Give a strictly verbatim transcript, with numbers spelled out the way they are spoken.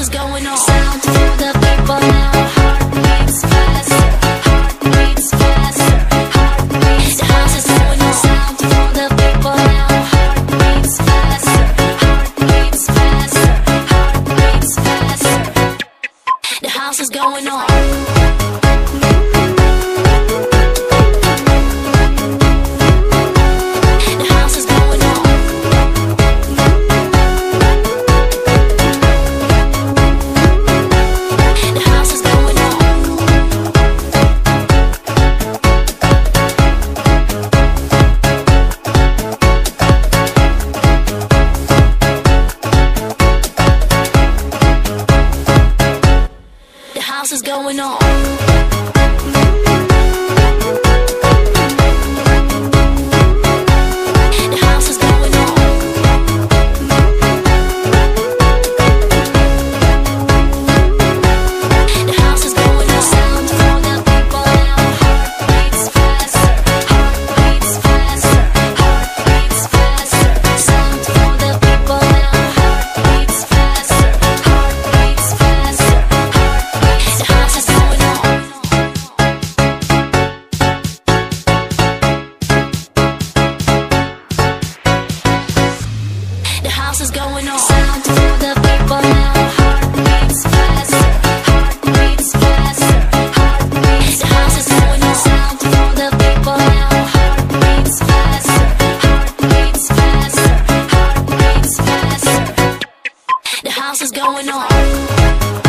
is going on. Sound for the people now. Heart beats faster. Heart beats faster. Heart beats. The house is going on. Sound for the people now. Heart beats faster. Heart beats faster. Heart beats faster. The house is going on. House is going on. The house is going on. The house is going on. Sound for the people now. Heart beats faster. Heart beats faster. Heart beats faster. Sound for the people now. Heart beats faster. Heart beats faster. The house is going on. The house is going on. Sound for the people now. Heart beats faster. Heart beats faster. Heart beats. The house is going on. Sound for the people now. Heart beats faster. Heart beats faster. Heart beats faster. The house is going on.